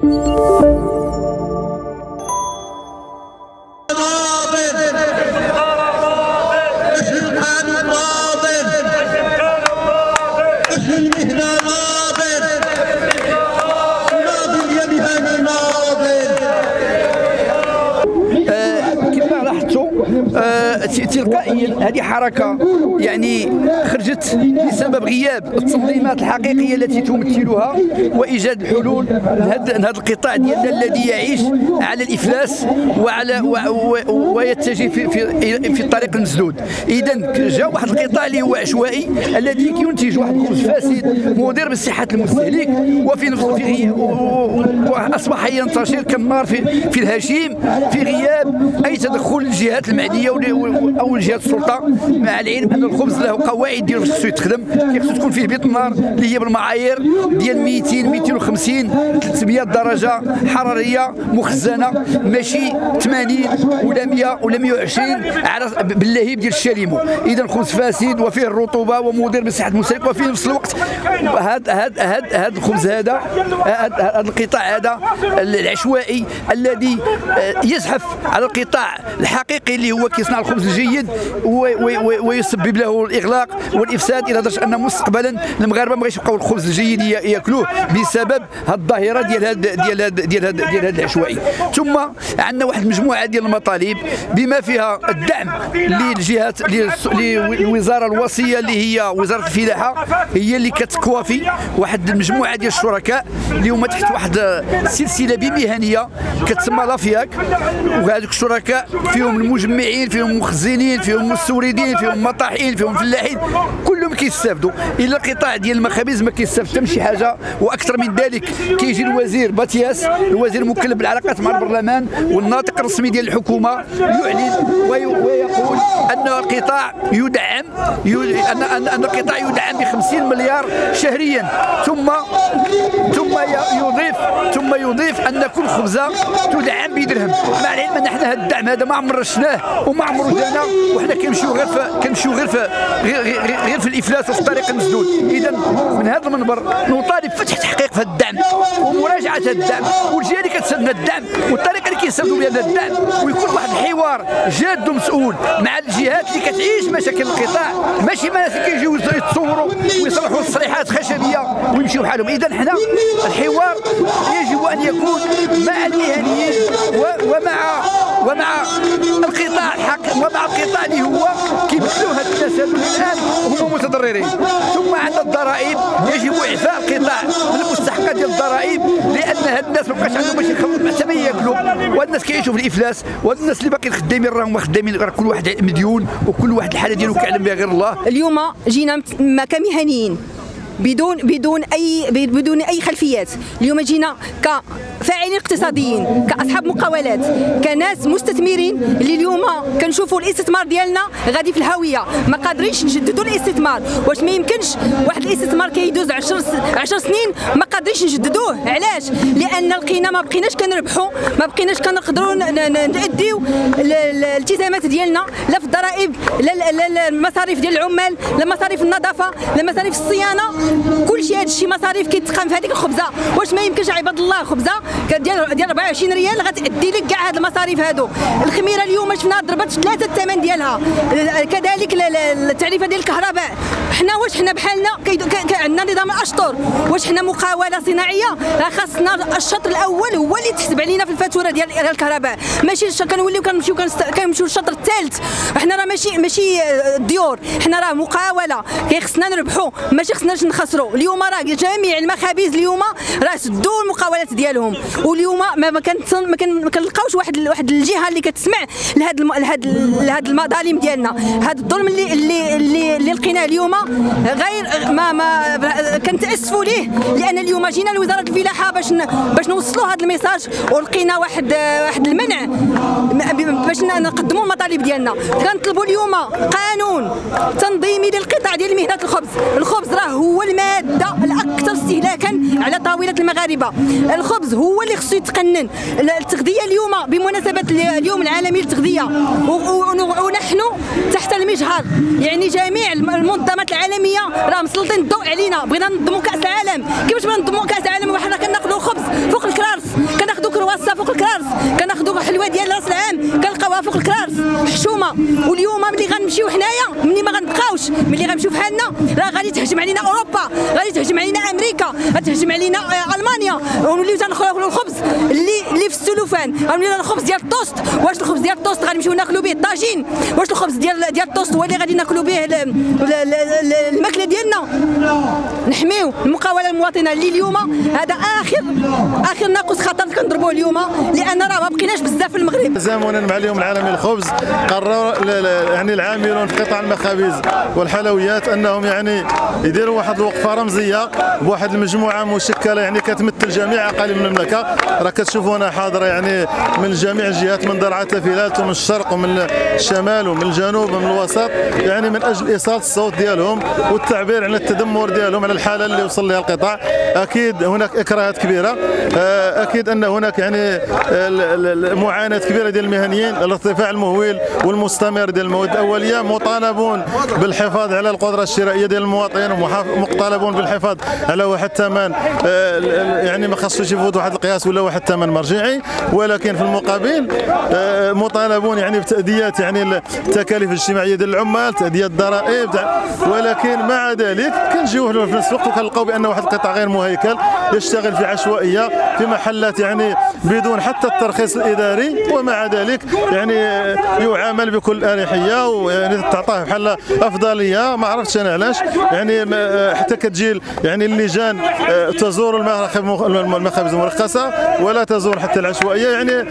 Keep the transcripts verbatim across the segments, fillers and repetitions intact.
تلقائيا هذه حركه يعني خرجت بسبب غياب التنظيمات الحقيقيه التي تمثلها وايجاد الحلول لهذا القطاع ديالنا الذي يعيش على الافلاس وعلى ويتجه في في في الطريق المسدود. اذا جاء واحد القطاع اللي هو عشوائي الذي ينتج واحد الخبز فاسد مضر بصحه المستهلك وفي نفس في واصبح ينتشر كالنار في في الهشيم في غياب اي تدخل الجهات المعنيه او جهات السلطه، مع العلم ان الخبز له قواعد ديالو خصو يتخدم، خصو تكون فيه بيت النار اللي هي بالمعايير ديال مئتين مئتين وخمسين ثلاثمئة درجه حراريه مخزنه، ماشي ثمانين ولا مئة ولا مئة وعشرين على باللهيب ديال الشاليمو. اذا الخبز فاسد وفيه الرطوبه ومضر بصحه المستهلك، وفي نفس الوقت هذا هذا هذا الخبز هذا هذا القطاع هذا العشوائي الذي يزحف على القطاع الحقيقي اللي هو كيصنع الخبز الجيد ويسبب له الاغلاق والافساد، الى درجه ان مستقبلا المغاربه ما بغاش يبقاو الخبز الجيد ياكلوه بسبب هذه الظاهره ديال هذا ديال هذا ديال هذا ديال هذا العشوائي. ثم عندنا واحد المجموعه ديال المطالب بما فيها الدعم للجهات للوزاره الوصيه اللي هي وزاره الفلاحه، هي اللي كتكوافي واحد المجموعه ديال الشركاء اللي هما تحت واحد سلسله بمهنيه كتسمى لافياك، وهذوك الشركاء فيهم المجمعين فيهم المخزنين فيهم المستوردين فيهم مطاحين فيهم فلاحين، كلهم كيستافدوا، الا القطاع ديال المخابز ما كيستافد حتى من شي حاجه. واكثر من ذلك كيجي الوزير باتياس الوزير المكلف بالعلاقات مع البرلمان والناطق الرسمي ديال الحكومه يعلن ويقول ان القطاع يدعم ان ان القطاع يدعم ب خمسين مليار شهريا، ثم ثم يضيف ثم يضيف ان كل خبزه تدعم بدرهم، مع العلم ان احنا هذا الدعم هذا ما عمرنا شفناه وما عمرو جانا، وحنا كنمشيو غير في كنمشيو غير في غير, غير, غير في الافلاس وفي الطريق المسدود. اذا من هذا المنبر نطالب فتح تحقيق في هذا الدعم ومراجعه هذا الدعم والجهه اللي كتسد الدعم والطريقه اللي كيستافدوا بها هذا الدعم، ويكون واحد الحوار جاد ومسؤول مع الجهات اللي كتعيش مشاكل القطاع، ماشي ناس اللي كيجيو يتصوروا ويصلحوا التصريحات خشبيه ويمشيو بحالهم. اذا حنا الحوار يجب ان يكون مع المهنيين ومع ومع القطاع الحق ومع القطاع اللي هو كيبذلوا هاد الناس هادو الان وهم متضررين. ثم عندنا الضرائب، يجب اعفاء القطاع من المستحقات ديال الضرائب، لان هاد الناس ما بقاش عندهم باش يخلصوا حتى ما ياكلوا، وهاد الناس كيعيشوا في الافلاس، وهاد الناس اللي باقيين خدامين راهم خدامين، راه كل واحد مديون وكل واحد الحاله ديالو كيعلم بها غير الله. اليوم جينا كمهنيين بدون بدون اي بدون اي خلفيات، اليوم جينا كفاعلين اقتصاديين كاصحاب مقاولات كناس مستثمرين اللي اليوم كنشوفوا الاستثمار ديالنا غادي في الهاويه، ما قادرينش نجددوا الاستثمار. واش ما يمكنش واحد الاستثمار كيدوز عشر سنين ما قادرينش نجددوه؟ علاش؟ لان لقينا ما بقيناش كنربحوا، ما بقيناش كنقدروا ناديو الالتزامات ديالنا، لا في الضرائب لا المصاريف ديال العمال لا مصاريف النظافه لا مصاريف الصيانه، كل شيء هذا الشيء مصاريف كيتقام في هذيك الخبزه. واش ما يمكنش عباد الله خبزه ديال ديال أربعة وعشرين ريال غتأدي لك كاع هاد المصاريف هادو؟ الخميره اليوم شفنا ضربت ثلاثه الثمن ديالها، كذلك التعريفه ديال الكهرباء. حنا واش حنا بحالنا عندنا نظام الاشطر؟ واش حنا مقاوله صناعيه؟ راه خاصنا الشطر الاول هو اللي تحسب علينا في الفاتوره ديال الكهرباء، ماشي كنوليو كنمشيو كنمشيو للشطر الثالث. حنا راه ماشي ماشي الديور، حنا راه مقاوله كيخصنا نربحوا ماشي خصناش نخسروا. اليوم راه جميع المخابز اليوم راه سدوا المقاولات ديالهم، واليوم ما ما كنلقاوش واحد واحد الجهه اللي كتسمع لهاد لهاد لهاد المظالم ديالنا. هاد الظلم اللي اللي اللي, اللي لقيناه اليوم غير ما ما كنتاسفوا ليه، لان اليوم جينا لوزاره الفلاحه باش باش نوصلوا هذا الميساج، ولقينا واحد واحد المنع باش نقدموا المطالب ديالنا. كنطلبوا اليوم قانون تنظيمي للقطاع ديال مهنه الخبز. الخبز راه هو الماده الاكثر استهلاكا على طاوله المغاربه، الخبز هو اللي خصو يتقنن. التغذيه اليوم بمناسبه اليوم العالمي للتغذيه ونحن تحت المجهر، يعني جميع المنظمات العالميه راه مسلطين الضوء علينا. بغينا ننظموا كاس العالم، كيفاش بغينا ننظموا كاس العالم وحنا كناكلوا الخبز فوق الكرارس؟ اليوم واليوم ملي غنمشيو حنايا ملي ما غنبقاوش ملي غنمشيو بحالنا راه غادي تهجم علينا اوروبا، غادي تهجم علينا امريكا، غتهجم علينا المانيا، ونوليو تناكلوا الخبز اللي اللي في السلوفان، غنوليو الخبز ديال الطوست. واش الخبز ديال الطوست غنمشيو ناكلوا به الطاجين؟ واش الخبز ديال ديال الطوست هو اللي غادي ناكلوا به الماكله ديالنا؟ نحميو المقاوله المواطنه اللي اليوم هذا اخر اخر ناقص خطر كنضربوه اليوم، لان راه ما بقيناش بزاف في المغرب. تزامنا مع اليوم العالمي للخبز قرر يعني العاملون في قطاع المخابز والحلويات انهم يعني يديروا واحد الوقفه رمزيه بواحد المجموعه مشكله يعني كتمثل جميع اقاليم المملكه. راه كتشوفونا حاضره يعني من جميع الجهات، من درعا تافيلات ومن الشرق ومن الشمال ومن الجنوب ومن الوسط، يعني من اجل ايصال الصوت ديالهم والتعبير عن التدمر ديالهم على الحاله اللي وصل لها القطاع. اكيد هناك اكراهات كبيره، اكيد ان هناك يعني معاناه كبيره ديال المهنيين، الارتفاع المهول والمستمر ديال المواد الاوليه، مطالبون بالحفاظ على القدره الشرائيه ديال المواطنين، ومطالبون بالحفاظ على واحد الثمن يعني ما خاصوش يفوت واحد القياس ولا واحد الثمن مرجعي، ولكن في المقابل مطالبون يعني بتاديات يعني التكاليف الاجتماعيه ديال العمال، تاديه الضرائب، ولكن مع ذلك كنجيو في نفس الوقت وكنلقاو بان واحد القطاع غير مهيكل يشتغل في عشوائيه في محلات يعني بدون حتى الترخيص الاداري، ومع ذلك يعني يعامل بكل اريحيه ويعني تعطاه بحال افضليه. ما عرفتش انا علاش، يعني حتى كتجي يعني اللجان تزور المخابز المرخصه ولا تزور حتى العشوائيه. يعني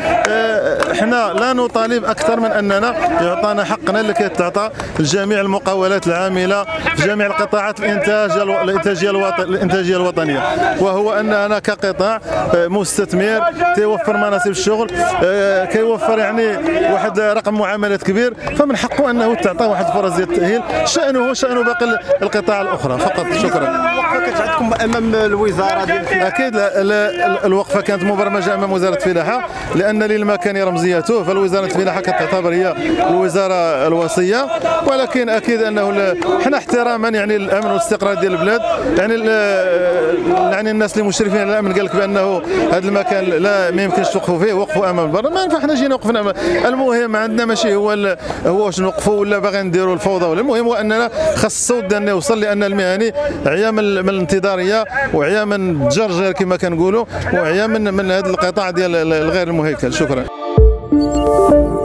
احنا لا نطالب اكثر من اننا يعطانا حقنا اللي كيتعطى لجميع المقاولات العامله في جميع القطاعات الانتاج الانتاجيه الانتاجيه الوطنيه، وهو اننا كقطاع مستثمر تيوفر مناصب الشغل، كيوفر يعني واحد رقم معاملات كبير، فمن حقه انه تعطى واحد الفرص ديال التاهيل، شانه شان باقي القطاع الاخرى فقط. شكرا. الوقفه كانت عندكم امام الوزاره ديال الفلاحه؟ اكيد الوقفه كانت مبرمجه امام وزاره الفلاحه، لان للمكان رمزيته، فالوزاره الفلاحه كتعتبر هي الوزاره الوصيه، ولكن اكيد انه حنا احتراما يعني الامن والاستقرار ديال البلاد، يعني يعني الناس اللي مشرفين على الامن قال لك بانه هذا المكان لا ما يمكنش توقفوا فيه، وقفوا امام البرلمان، فاحنا جينا وقفنا. المهم عندنا ماشي هو هو واش نوقفوا ولا باغي نديروا الفوضى، ولا المهم هو اننا خاص الصوت ديالنا يوصل، لان المهني عيا من الانتظاريه وعيا من الجرجير كما كنقولوا، وعيا من من هذا القطاع ديال الغير المهيكل. شكرا.